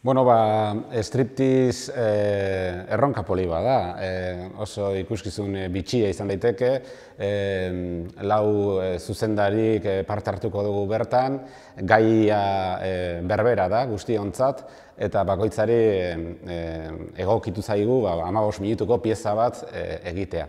Bueno, striptease erronka poli bat da. Oso ikuskizun bitxia izan daiteke, lau zuzendarik parte hartuko dugu bertan, gaia berbera da guztiontzat, eta bakoitzari egokitu zaigu 15 minutuko pieza bat egitea.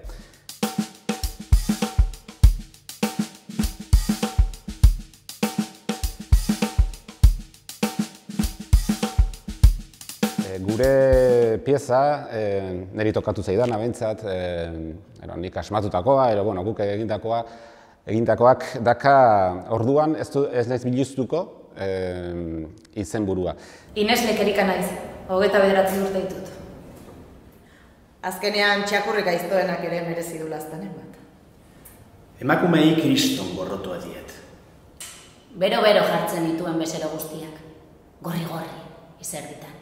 Gure pieza, niri tokatu zaidana behintzat, nik asmatutakoa, guk egindakoak daka orduan ez naiz biluztuko izenburua. Ines Lekerika naiz, 29 urte ditut. Azkenean txakurrik gaiztoenak ere merezi du laztanen bat. Emakumei kriston gorrotua diet. Bero-bero jartzen dituen bezero guztiak. Gorri-gorri, izerditan.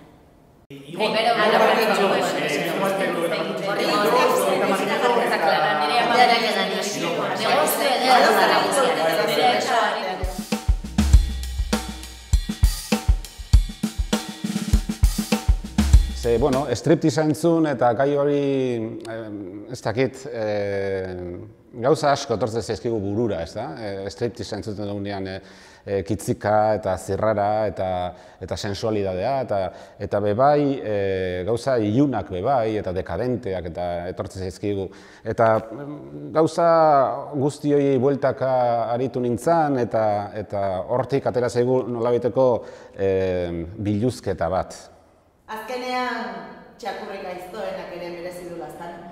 Striptease entzun eta gai hori, ez dakit, gauza asko etortzen zaizkigu burura, ez da? Striptease entzuten dugunean kitzika eta zirrara eta sensualidadea eta bebai gauza ilunak bebai eta dekadenteak eta etortzen zaizkigu. Eta gauza guzti hori bueltaka aritu nintzen eta hortik atera zaigu nolabaiteko biluzketa bat. Azkenean txakurrik gaiztoenak ere merezi du laztanen.